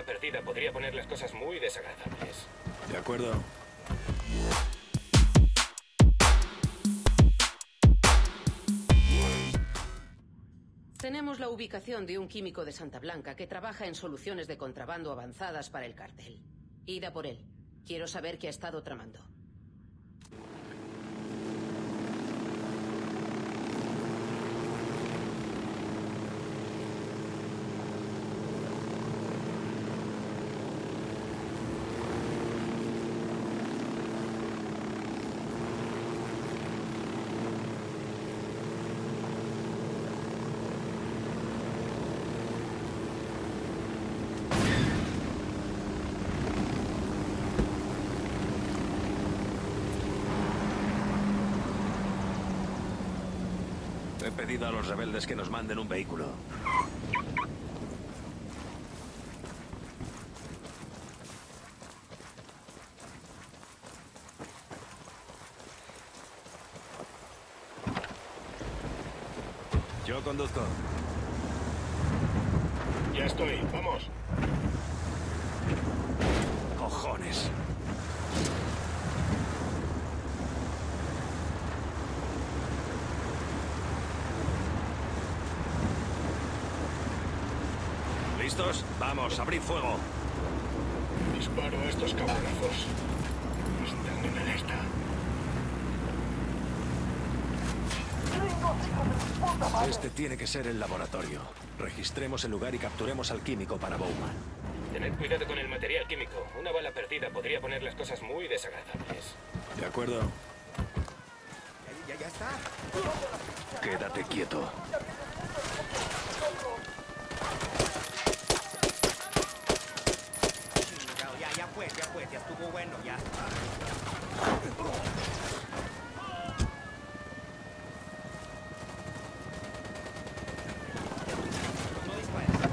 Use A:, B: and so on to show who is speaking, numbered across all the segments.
A: perdida podría poner las cosas muy desagradables.
B: De acuerdo.
C: Tenemos la ubicación de un químico de Santa Blanca que trabaja en soluciones de contrabando avanzadas para el cártel. Id a por él. Quiero saber qué ha estado tramando.
B: He pedido a los rebeldes que nos manden un vehículo. Yo conduzco.
A: Ya estoy, vamos.
B: ¡Cojones! ¿Listos? Vamos, abrid fuego.
A: Disparo a estos cabronazos. Están en el esta.
B: Este tiene que ser el laboratorio. Registremos el lugar y capturemos al químico para Bowman.
A: Tened cuidado con el material químico. Una bala perdida podría poner las cosas muy desagradables.
B: ¿De acuerdo?
D: ¿Ya está?
B: Quédate quieto.
D: Ya estuvo bueno, ya. No dispares.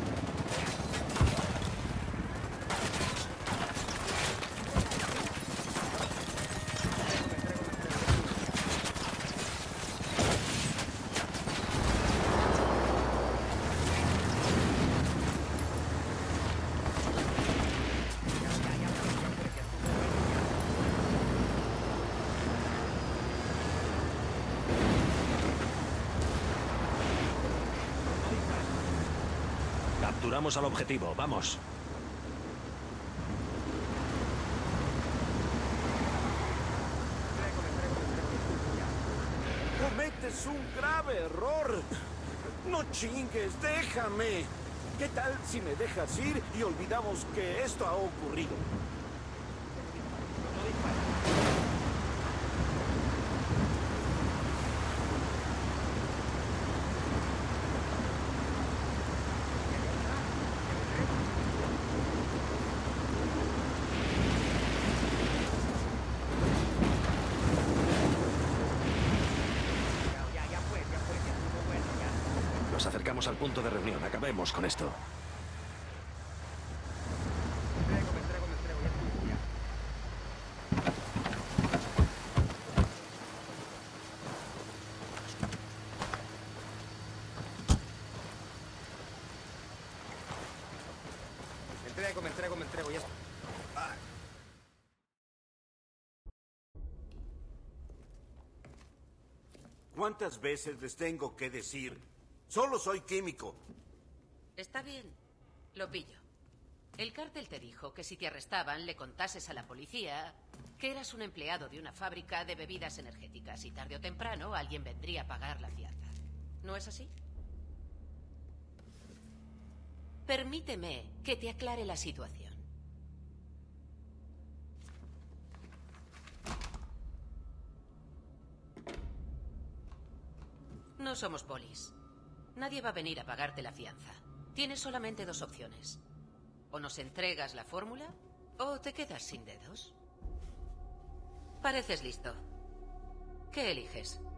B: Capturamos al objetivo, vamos.
E: Cometes un grave error. No chingues, déjame. ¿Qué tal si me dejas ir y olvidamos que esto ha ocurrido?
B: Nos acercamos al punto de reunión. Acabemos con esto.
D: Me entrego, ya estuvo, ya. Me entrego, ya.
E: ¿Cuántas veces les tengo que decir? Solo soy químico.
C: Está bien. Lo pillo. El cártel te dijo que si te arrestaban le contases a la policía que eras un empleado de una fábrica de bebidas energéticas y tarde o temprano alguien vendría a pagar la fianza. ¿No es así? Permíteme que te aclare la situación. No somos polis. Nadie va a venir a pagarte la fianza. Tienes solamente dos opciones. O nos entregas la fórmula, o te quedas sin dedos. Pareces listo. ¿Qué eliges?